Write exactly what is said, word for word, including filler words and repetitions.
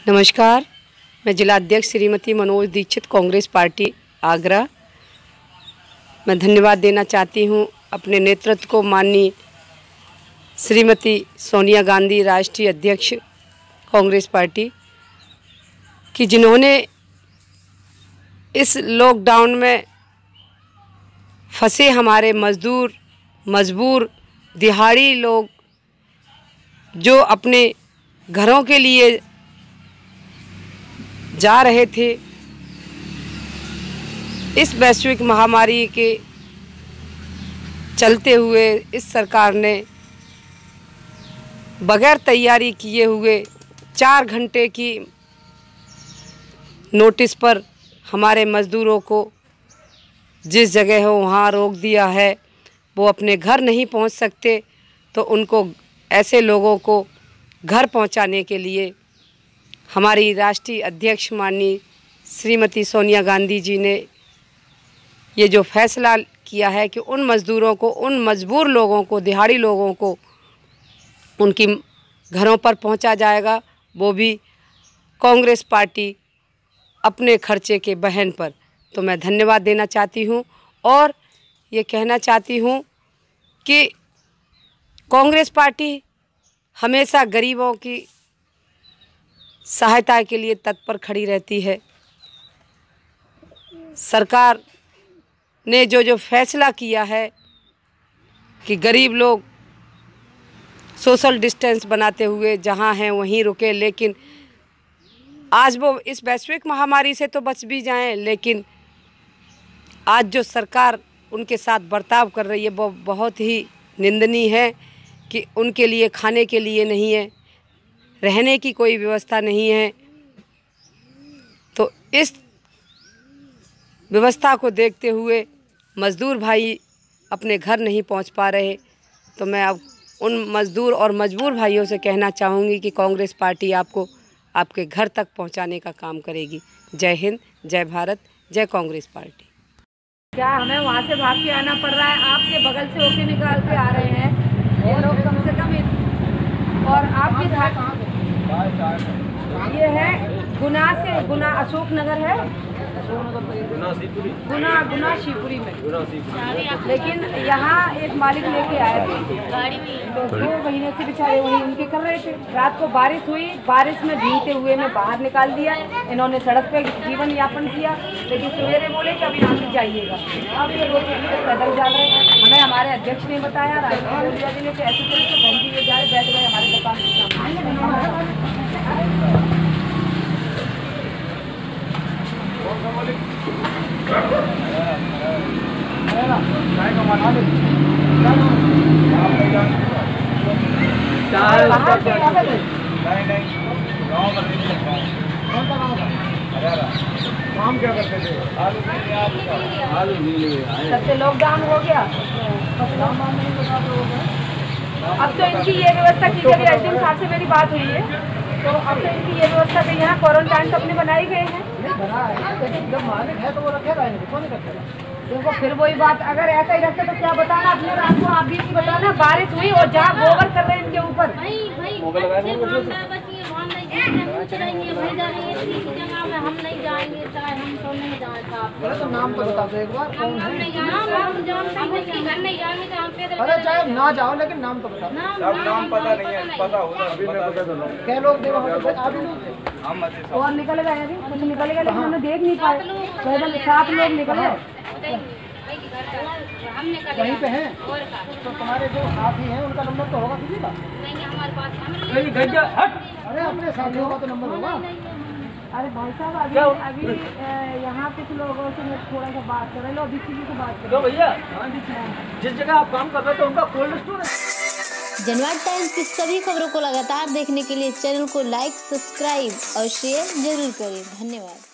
नमस्कार, मैं जिला अध्यक्ष श्रीमती मनोज दीक्षित, कांग्रेस पार्टी आगरा। मैं धन्यवाद देना चाहती हूँ अपने नेतृत्व को, माननीय श्रीमती सोनिया गांधी, राष्ट्रीय अध्यक्ष कांग्रेस पार्टी, कि जिन्होंने इस लॉकडाउन में फंसे हमारे मज़दूर, मजबूर, दिहाड़ी लोग जो अपने घरों के लिए जा रहे थे, इस वैश्विक महामारी के चलते हुए इस सरकार ने बगैर तैयारी किए हुए चार घंटे की नोटिस पर हमारे मज़दूरों को जिस जगह हो वहाँ रोक दिया है। वो अपने घर नहीं पहुँच सकते, तो उनको, ऐसे लोगों को घर पहुँचाने के लिए हमारी राष्ट्रीय अध्यक्ष माननीय श्रीमती सोनिया गांधी जी ने ये जो फैसला किया है कि उन मज़दूरों को, उन मजबूर लोगों को, दिहाड़ी लोगों को उनकी घरों पर पहुंचा जाएगा, वो भी कांग्रेस पार्टी अपने खर्चे के बहन पर। तो मैं धन्यवाद देना चाहती हूं और ये कहना चाहती हूं कि कांग्रेस पार्टी हमेशा गरीबों की सहायता के लिए तत्पर खड़ी रहती है। सरकार ने जो जो फैसला किया है कि गरीब लोग सोशल डिस्टेंस बनाते हुए जहां हैं वहीं रुके, लेकिन आज वो इस वैश्विक महामारी से तो बच भी जाएं, लेकिन आज जो सरकार उनके साथ बर्ताव कर रही है वो बहुत ही निंदनीय है कि उनके लिए खाने के लिए नहीं है, रहने की कोई व्यवस्था नहीं है। तो इस व्यवस्था को देखते हुए मज़दूर भाई अपने घर नहीं पहुंच पा रहे। तो मैं अब उन मज़दूर और मजबूर भाइयों से कहना चाहूँगी कि कांग्रेस पार्टी आपको आपके घर तक पहुंचाने का काम करेगी। जय हिंद, जय भारत, जय कांग्रेस पार्टी। क्या हमें वहाँ से भाग के आना पड़ रहा है? आपके बगल से होके निकाल के आ रहे हैं ये लोग, कम से कम। और आपकी ये है गुना से, गुना अशोक नगर है, गुना गुना शिवपुरी में। लेकिन यहाँ एक मालिक लेके आए थे, तो दो महीने से बेचारे वही उनके कर रहे थे। रात को बारिश हुई, बारिश में भीगते हुए में बाहर निकाल दिया। इन्होंने सड़क पे जीवन यापन किया, लेकिन सवेरे बोले कि अब यहाँ से जाइएगा। अब ये रोड पैदल जा रहे हैं। हमें हमारे अध्यक्ष ने बताया, राजनीतिक जी ने, तो ऐसे करके बहन जी जाए बैठ गए हमारे दुकान। काम क्या करते थे? तब से लॉकडाउन हो गया। अब तो इनकी ये व्यवस्था की गई, एसडीएम साहब से मेरी बात हुई है, तो अब तो इनकी ये व्यवस्था कि यहाँ क्वारंटाइन तो अपने बनाए गए हैं। जब मालिक है तो वो रखेगा, क्यों नहीं रखेगा? देखो फिर वही बात, अगर ऐसा ही रखते तो क्या बताना अपने रात को, आप भी नहीं बताना। बारिश हुई और जहाँ गोबर कर रहे हैं इनके ऊपर। हम नहीं जाएंगे, चाहे हम तो नहीं जाए। तो नाम तो बता दो एक बार, कौन है? घर नहीं जाएंगे। अरे चाहे ना जाओ, लेकिन नाम तो बता। नाम पता नहीं है, पता होगा अभी मैं बता दूंगा। क्या लोग देव हम और निकल गए, अभी कुछ निकल गया, लेकिन हमने देख नहीं पाए। केवल सात लोग निकले। वहीं पे हैं, तो तुम्हारे जो साथी हैं उनका नंबर तो होगा किसी का? हमारे पास। अरे अपने साथियों का तो नंबर होगा। अरे भाई साहब, अभी अभी यहाँ कुछ लोगों से मैं थोड़ा सा बात कर रहे लो, अभी किसी से बात करो भैया। जिस जगह आप काम कर रहे थे उनका कोल्ड स्टोर है। जनवाद टाइम्स की सभी खबरों को लगातार देखने के लिए चैनल को लाइक, सब्सक्राइब और शेयर जरूर करें। धन्यवाद।